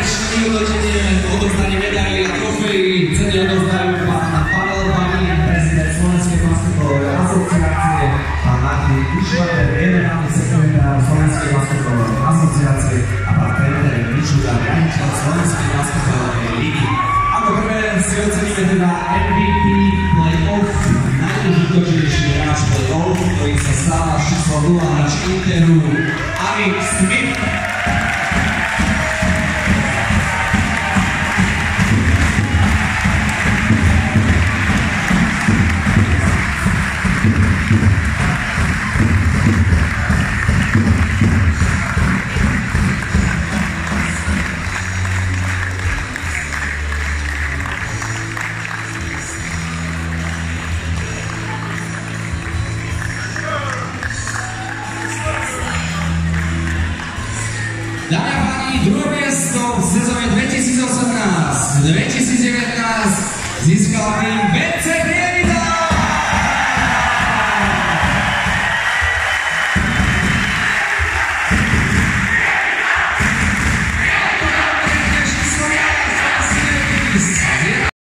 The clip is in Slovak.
záverečné uloženie, odovzdanie medaily a trofejí. Ceny odovzdajú pán Pavel Babín, prezident Slovenskej basketbalovej asociácie, pán Martin Kušvater, generálny sekretár Slovenskej basketbalovej asociácie a pán Peter Mičuda, riaditeľ Slovenskej basketbalovej ligy. Ako prvé si oceníme teda MVP Play-off, najdôležitejší hráč Play-off, ktorý sa stáva číslo 0 hráč Interu, Alex Smith. Dámy a páni, druhé miesto v sezóne 2018-2019 získala tým BCB.